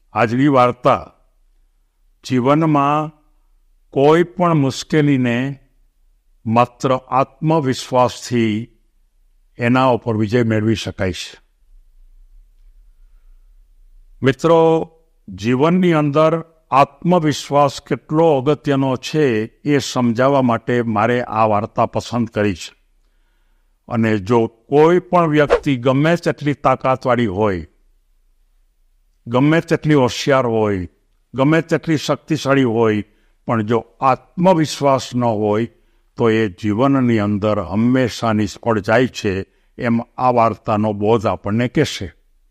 આજની વાર્તા જીવનમાં કોઈ પણ મુશ્કેલીને માત્ર આત્મવિશ્વાસથી એના ઉપર વિજય મેળવી શકાય છે. મિત્રો, જીવનની અંદર આત્મવિશ્વાસ કેટલો અગત્યનો છે એ સમજાવવા માટે મારે આ વાર્તા પસંદ કરી છે. અને જો કોઈ પણ વ્યક્તિ ગમે તેટલી તાકાતવાળી હોય, ગમે તેટલી હોશિયાર હોય, ગમે તેટલી શક્તિશાળી હોય, પણ જો આત્મવિશ્વાસ ન હોય તો એ જીવનની અંદર હંમેશા નિષ્ફળ જાય છે, એમ આ વાર્તાનો બોધ આપણને કહેશે.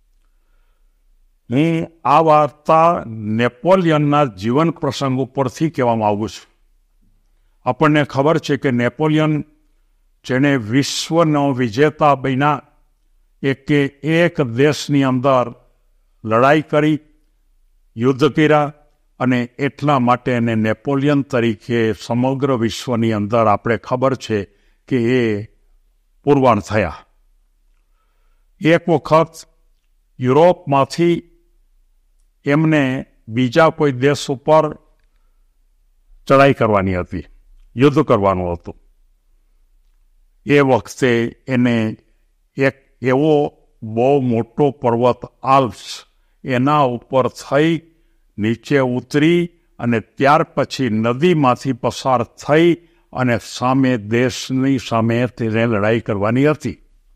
હું આ વાર્તા નેપોલિયનના જીવન પ્રસંગ ઉપરથી કહેવામાં આવું છું. આપણને ખબર છે કે નેપોલિયન, જેણે વિશ્વનો વિજેતા બન્યા, એક દેશની અંદર લડાઈ કરી, યુદ્ધ કર્યા, અને એટલા માટે એને નેપોલિયન તરીકે સમગ્ર વિશ્વની અંદર આપણે ખબર છે કે એ પુરવાન થયા. એક વખત યુરોપમાંથી એમને બીજા કોઈ દેશ ઉપર ચડાઈ કરવાની હતી, યુદ્ધ કરવાનું હતું. એ વખતે એને એક એવો બહુ મોટો પર્વત આલ્પ્સ, એના ઉપર થઈ નીચે ઉતરી અને ત્યાર પછી નદીમાંથી પસાર થઈ અને સામે દેશની સામે તેને લડાઈ કરવાની હતી.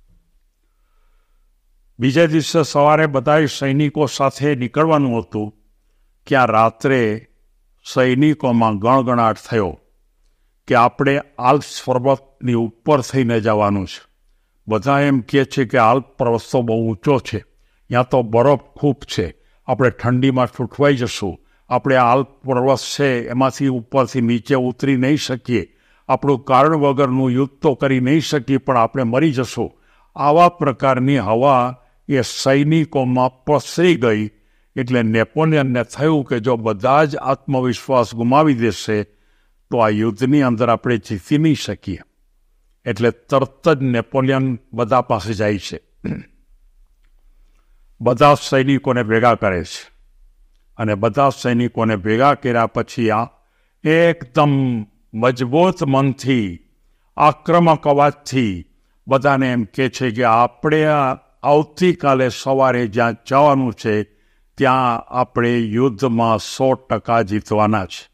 બીજા દિવસે સવારે બધા સૈનિકો સાથે નીકળવાનું હતું. ત્યાં રાત્રે સૈનિકોમાં ગણગણાટ થયો કે આપણે આલ્પ્સ પર્વતની ઉપર થઈને જવાનું છે. બધા એમ કહે છે કે આલ્પ પર્વત તો બહુ ઊંચો છે, ત્યાં તો બરફ ખૂબ છે, આપણે ઠંડીમાં ઠૂંઠવાઈ જશું, આપણે આલ્પ પર્વત છે એમાંથી ઉપરથી નીચે ઉતરી નહીં શકીએ, આપણું કારણ વગરનું યુદ્ધ તો કરી નહીં શકીએ, પણ આપણે મરી જશું. આવા પ્રકારની હવા એ સૈનિકોમાં પ્રસરી ગઈ. એટલે નેપોલિયનને થયું કે જો બધા જ આત્મવિશ્વાસ ગુમાવી દેશે તો આ યુદ્ધની અંદર આપણે જીતી નહીં શકીએ. એટલે તરત જ નેપોલિયન બધા પાસે જાય છે, બધા સૈનિકોને ભેગા કરે છે, અને બધા સૈનિકોને ભેગા કર્યા પછી આ એકદમ મજબૂત મનથી, આક્રમક અવાજથી બધાને એમ કહે છે કે આપણે આવતીકાલે સવારે જ્યાં જવાનું છે ત્યાં આપણે યુદ્ધમાં 100% જીતવાના છે.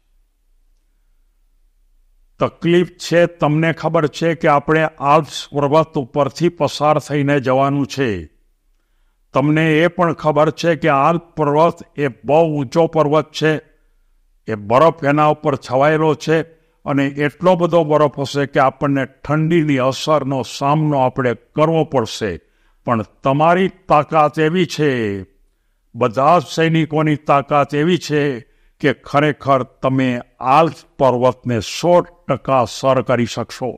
તકલીફ છે, તમને ખબર છે કે આપણે આલ્પ્સ પર્વત ઉપરથી પસાર થઈને જવાનું છે. તમને એ પણ ખબર છે કે આલ્પ પર્વત એ બહુ ઊંચો પર્વત છે, એ બરફ એના ઉપર છવાયેલો છે, અને એટલો બધો બરફ હશે કે આપણને ઠંડીની અસરનો સામનો આપણે કરવો પડશે. પણ તમારી તાકાત એવી છે, બધા સૈનિકોની તાકાત એવી છે કે ખરેખર તમે આલ્પ પર્વતને 100% સર કરી શકશો.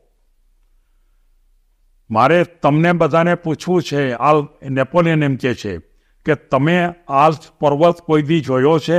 મારે તમને બધાને પૂછવું છે, નેપોલિયન એમ કહે છે કે તમે આલ્પ પર્વત કોઈ દી જોયો છે?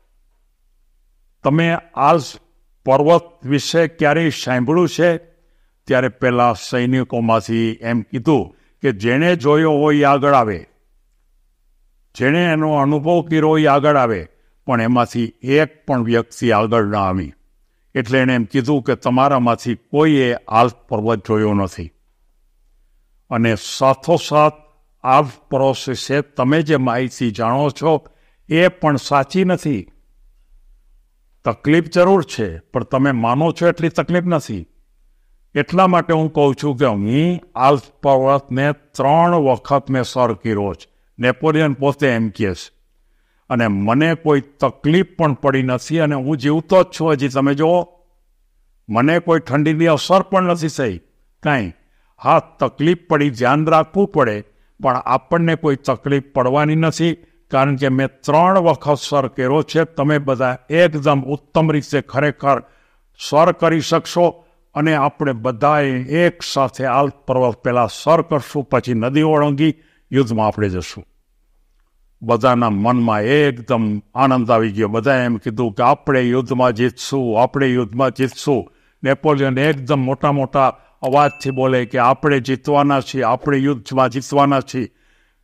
તમે આલ્પ પર્વત વિશે ક્યારેય સાંભળ્યું છે? ત્યારે પેલા સૈનિકોમાંથી એમ કીધું કે જેણે જોયો હોય એ આગળ આવે, જેણે એનો અનુભવ કર્યો હોય આગળ આવે. પણ એમાંથી એક પણ વ્યક્તિ આગળ ના આવી. એટલે એણે એમ કીધું કે તમારામાંથી કોઈએ આલ્પ પર્વત જોયો નથી. અને સાથોસાથ આલ્પ પર્વત વિશે તમે જે માહિતી જાણો છો એ પણ સાચી નથી. તકલીફ જરૂર છે, પણ તમે માનો છો એટલી તકલીફ નથી. એટલા માટે હું કહું છું કે હું આલ્પ પર્વતને 3 વખત મેં સર કર્યો છે. નેપોલિયન પોતે એમ કહે છે. અને મને કોઈ તકલીફ પણ પડી નથી, અને હું જીવતો જ છું હજી. તમે જુઓ, મને કોઈ ઠંડીની અસર પણ નથી થઈ કાંઈ. હા, તકલીફ પડી, ધ્યાન રાખવું પડે, પણ આપણને કોઈ તકલીફ પડવાની નથી, કારણ કે મેં 3 વખત સર કર્યો છે. તમે બધા એકદમ ઉત્તમ રીતે ખરેખર સર કરી શકશો. અને આપણે બધાએ એક સાથે આલ્પ પર્વત પહેલાં સર કરશું, પછી નદી ઓળંગી યુદ્ધમાં આપણે જશું. બધાના મનમાં એકદમ આનંદ આવી ગયો. બધાએ એમ કીધું કે આપણે યુદ્ધમાં જીતશું, આપણે યુદ્ધમાં જીતશું. નેપોલિયન એકદમ મોટા મોટા અવાજથી બોલે કે આપણે જીતવાના છીએ, આપણે યુદ્ધમાં જીતવાના છીએ.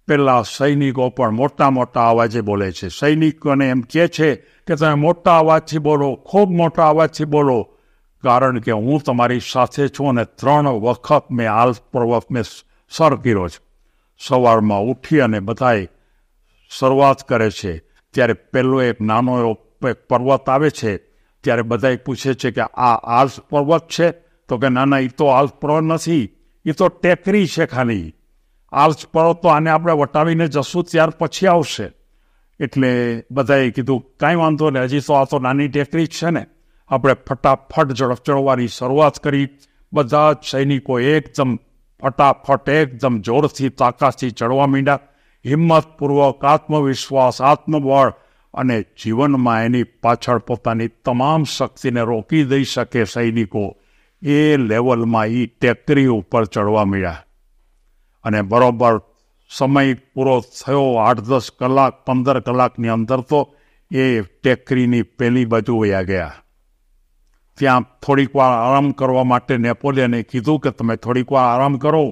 પેલા સૈનિકો પણ મોટા મોટા અવાજે બોલે છે. સૈનિકોને એમ કહે છે કે તમે મોટા અવાજથી બોલો, ખૂબ મોટા અવાજથી બોલો, કારણ કે હું તમારી સાથે છું અને 3 વખત મેં આલ્પ પર્વત મેં સર કર્યો છે. સવારમાં ઉઠી અને બધાએ શરૂઆત કરે છે ત્યારે પહેલો એક નાનો એવો પર્વત આવે છે. ત્યારે બધાએ પૂછે છે કે આ આલ્પ પર્વત છે? તો કે ના, એ તો આલ્પ પર્વત નથી, એ તો ટેકરી છે ખાલી. આલ્પ પર્વત તો આને આપણે વટાવીને જશું ત્યાર પછી આવશે. એટલે બધાએ કીધું કાંઈ વાંધો નહીં, હજી તો આ તો નાની ટેકરી જ છે ને. આપણે ફટાફટ ચડવાની શરૂઆત કરી. બધા જ સૈનિકો એકદમ ફટાફટ એકદમ જોરથી તાકાતથી ચડવા માંડ્યા. હિંમતપૂર્વક, આત્મવિશ્વાસ, આત્મબળ અને જીવનમાં એની પાછળ પોતાની તમામ શક્તિને રોકી દઈ શકે સૈનિકો એ લેવલમાં એ ટેકરી ઉપર ચડવા માંડ્યા. અને બરોબર સમય પૂરો થયો, 8-10 કલાક 15 કલાકની અંદર તો એ ટેકરીની પેલી બાજુ વયા ગયા. ત્યાં થોડીક વાર આરામ કરવા માટે નેપોલિયને કીધું કે તમે થોડીક વાર આરામ કરો.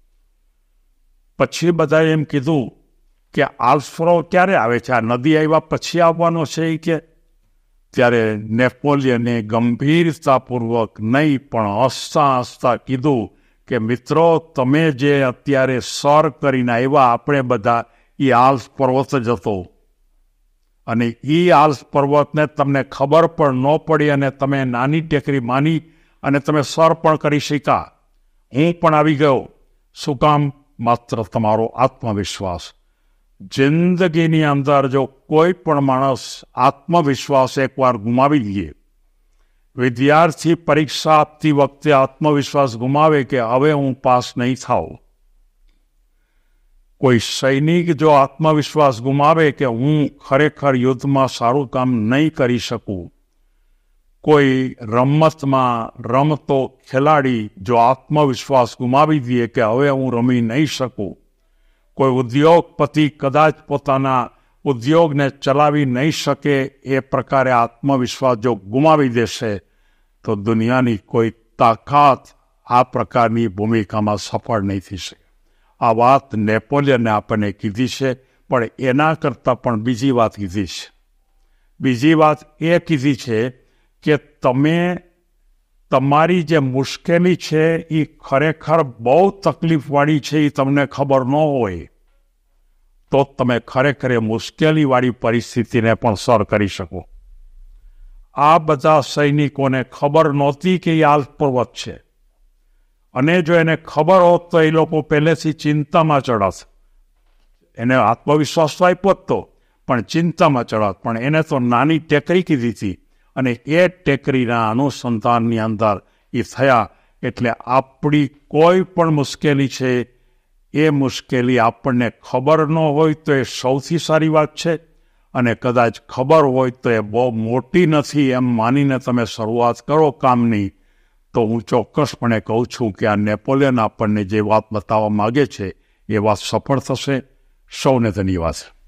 પછી બધાએ એમ કીધું કે આલ્પ પર્વત ક્યારે આવે છે? આ નદી આવ્યા પછી આવવાનો છે કે? ત્યારે નેપોલિયને ગંભીરતાપૂર્વક નહીં પણ હસતા હસતા કીધું કે મિત્રો, તમે જે અત્યારે સર કરીને આવ્યા આપણે બધા, એ આલ્પ પર્વત જ હતો. અને એ આલ્પ પર્વતને તમને ખબર પણ ન પડી અને તમે નાની ટેકરી માની અને તમે સર પણ કરી શક્યા. હું પણ આવી ગયો. શું કામ? માત્ર તમારો આત્મવિશ્વાસ. જિંદગીની અંદર જો કોઈ પણ માણસ આત્મવિશ્વાસ એકવાર ગુમાવી દે, વિદ્યાર્થી પરીક્ષા આપતી વખતે આત્મવિશ્વાસ ગુમાવે કે હવે હું પાસ નહીં થાઉં, કોઈ સૈનિક જો આત્મવિશ્વાસ ગુમાવે કે હું ખરેખર યુદ્ધમાં સારું કામ નહીં કરી શકું, કોઈ રમતમાં રમતો ખેલાડી જો આત્મવિશ્વાસ ગુમાવી દે કે હવે હું રમી નહીં શકું, કોઈ ઉદ્યોગપતિ કદાચ પોતાના ઉદ્યોગને ચલાવી નહીં શકે એ પ્રકારે આત્મવિશ્વાસ જો ગુમાવી દેશે તો દુનિયાની કોઈ તાકાત આ પ્રકારની ભૂમિકામાં સફળ નહીં થઈ શકે. આ વાત નેપોલિયને આપણને કીધી છે, પણ એના કરતાં પણ બીજી વાત કીધી છે. બીજી વાત એ કીધી છે કે તમે તમારી જે મુશ્કેલી છે એ ખરેખર બહુ તકલીફવાળી છે, એ તમને ખબર ન હોય તો તમે ખરેખર એ મુશ્કેલીવાળી પરિસ્થિતિને પણ સર કરી શકો. આ બધા સૈનિકોને ખબર નહોતી કે એ આલ્પ પર્વત છે, અને જો એને ખબર હોત તો એ લોકો પહેલેથી ચિંતામાં ચડત. એને આત્મવિશ્વાસ તો આપ્યો જ તો, પણ ચિંતામાં ચડત. પણ એને તો નાની ટેકરી કીધી હતી અને એ ટેકરીના અનુસંધાનની અંદર એ થયા. એટલે આપણી કોઈ પણ મુશ્કેલી છે, એ મુશ્કેલી આપણને ખબર ન હોય તો એ સૌથી સારી વાત છે, અને કદાચ ખબર હોય તો એ બહુ મોટી નથી એમ માનીને તમે શરૂઆત કરો કામની, તો હું ચોક્કસપણે કહું છું કે આ નેપોલિયન આપણને જે વાત બતાવવા માગે છે એ વાત સફળ થશે. સૌને ધન્યવાદ.